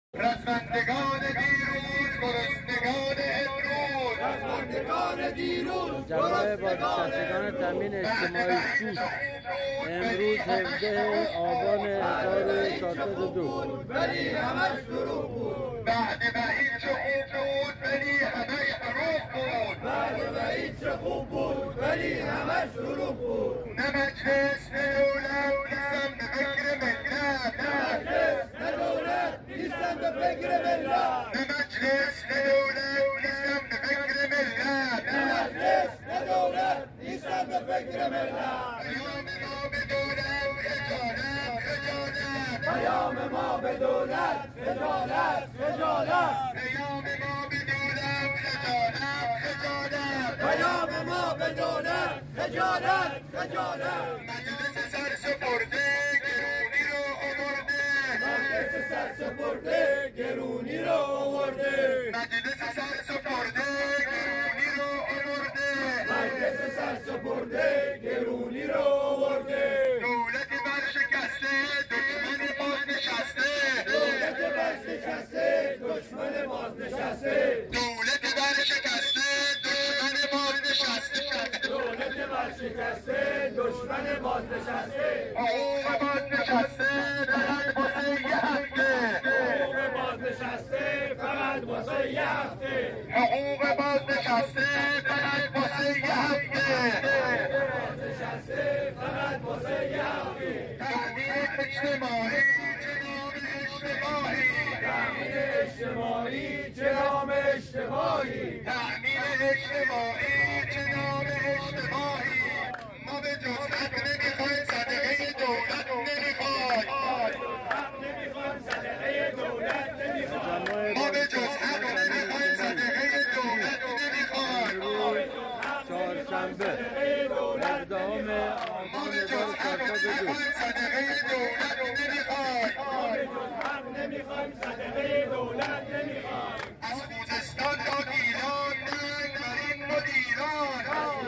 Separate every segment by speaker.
Speaker 1: رزمندگان دیروز گرسنگان امروز
Speaker 2: جمع بازنشستگان تامین اجتماعی شوش امروز 17 آبان 1402
Speaker 1: ولی همش دروغ بود. بعد وحید چه خوب بود ولی همش دروغ بود. بعد وحید چه خوب بود ولی همش دروغ بود. نه مجلس نه دولت نیستم به فکر ملت. نه دولت نیستم به فکر ملت. نه مجلس نه دولت نیستم به فکر ملت. نه مجلس نه دولت نیستم به فکر ملت. پیام ما به دولت خجالت. پیام ما به دولت خجالت. پیام ما به دولت خجالت. مجلس سرسپرده گرونی رو آورده. مجلس سرسپرده گرونی رو آورده. مجلس سرسپرده گرونی رو آورده. مجلس سرسپرده گرونی رو آورده. دولت برشکسته دشمن بازنشسته. دولت برشکسته دشمن بازنشسته. دولت برشکسته دشمن بازنشسته. دولت برشکسته دشمن بازنشسته. حقوق بازنشسته فقط واسه یه هفته. حقوق بازنشسته فقط واسه یه هفته. حقوق بازنشسته فقط واسه یه هفته. بازنشسته فقط واسه یه هفته. تأمین اجتماعی جناب اجتماعی. تأمین اجتماعی جناب اجتماعی. تأمین اجتماعی جناب اجتماعی. ما به جز حق نمیخوایم صدقه دولت نمیخوایم. صدقه دولت نمیخوایم. ما به جز حق نمیخوایم صدقه دولت نمیخوایم.
Speaker 2: چهارشنبه 17 آبان 1402
Speaker 1: صدقه دولت نمیخوایم. از خوزستان تا گیلان ننگ بر این مدیران.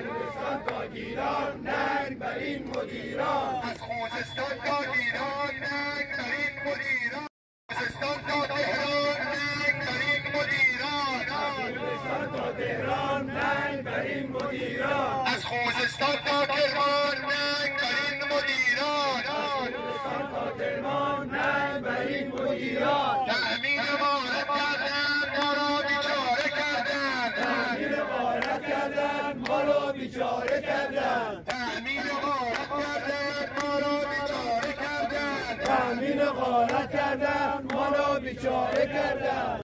Speaker 1: از خوزستان تا گیلان ننگ بر این مدیران. خوزستان تا تهران ننگ بر این مدیران. از خوزستان تا کرمان ننگ بر این مدیران. تأمین غارت کردن ما را بیچاره کردن. تأمین غارت کردن ما را بیچاره کردن. تأمین غارت کردن ما را بیچاره کردن. تأمین غارت کردن ما را بیچاره کردن.